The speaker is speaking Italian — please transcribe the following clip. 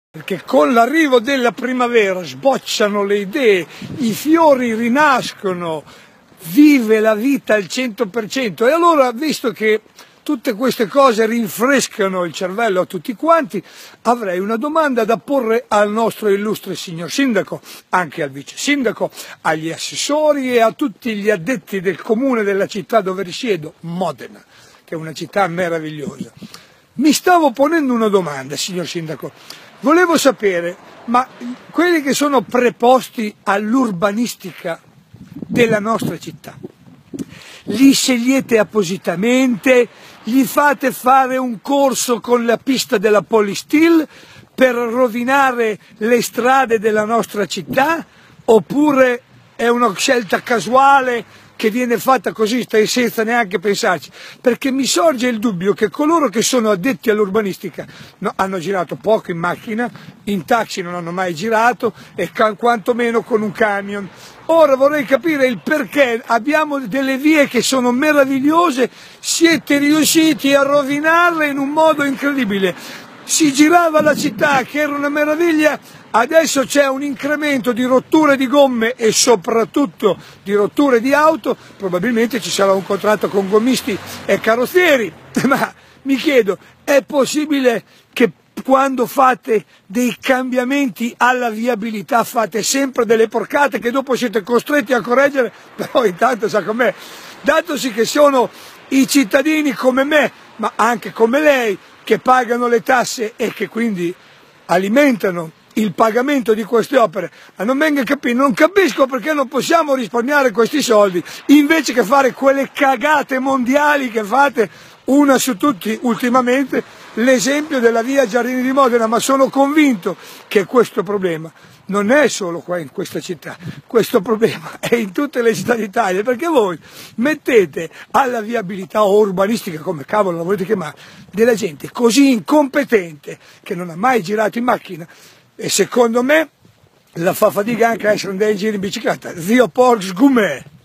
Perché con l'arrivo della primavera sbocciano le idee, i fiori rinascono, vive la vita al 100%. E allora, visto che tutte queste cose rinfrescano il cervello a tutti quanti, avrei una domanda da porre al nostro illustre signor sindaco, anche al vice sindaco, agli assessori e a tutti gli addetti del comune della città dove risiedo, Modena, che è una città meravigliosa. Mi stavo ponendo una domanda, signor sindaco. Volevo sapere, ma quelli che sono preposti all'urbanistica della nostra città, li scegliete appositamente, gli fate fare un corso con la pista della Polistil per rovinare le strade della nostra città, oppure è una scelta casuale che viene fatta così senza neanche pensarci? Perché mi sorge il dubbio che coloro che sono addetti all'urbanistica hanno girato poco in macchina, in taxi non hanno mai girato e quantomeno con un camion. Ora vorrei capire il perché abbiamo delle vie che sono meravigliose, siete riusciti a rovinarle in un modo incredibile. Si girava la città che era una meraviglia, adesso c'è un incremento di rotture di gomme e soprattutto di rotture di auto, probabilmente ci sarà un contratto con gommisti e carrozzieri, ma mi chiedo, è possibile che quando fate dei cambiamenti alla viabilità fate sempre delle porcate che dopo siete costretti a correggere? Però intanto sa com'è, datosi che sono i cittadini come me, ma anche come lei, che pagano le tasse e che quindi alimentano il pagamento di queste opere, ma non venga a capire, non capisco perché non possiamo risparmiare questi soldi invece che fare quelle cagate mondiali che fate, una su tutti ultimamente l'esempio della via Giardini di Modena, ma sono convinto che questo problema non è solo qua in questa città, questo problema è in tutte le città d'Italia, perché voi mettete alla viabilità o urbanistica, come cavolo la volete chiamare, della gente così incompetente che non ha mai girato in macchina e secondo me la fa fatica anche a essere andare in giro in bicicletta. Zio Porcs Gumè!